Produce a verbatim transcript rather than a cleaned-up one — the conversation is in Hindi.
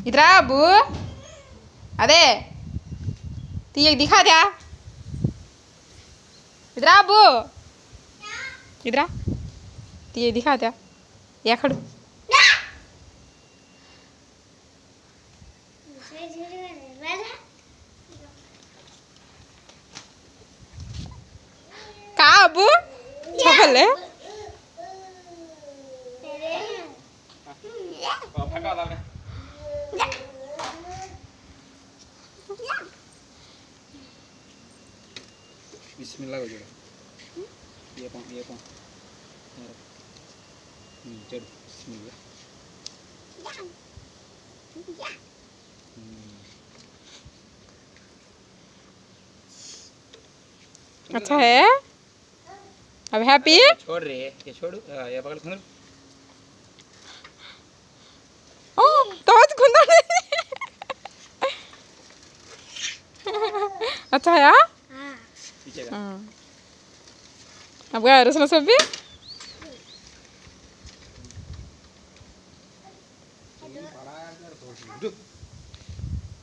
इधर आ अबू। अरे ती एक दिखा दिया। इधर आ अबू। इधर आ ती एक दिखा दिया। या खड़ू का अबू छपले बिस्मिल्लाह को जोड़ो ये पाँव ये पाँव जोड़ो बिस्मिल्लाह अच्छा है। अब हैप्पी छोड़ रहे ये छोड़ो ये पकड़ खुंदर ओ तो आज खुंदर अच्छा है। हाँ पीछे का अब गया रसना सब भी बड़ा यार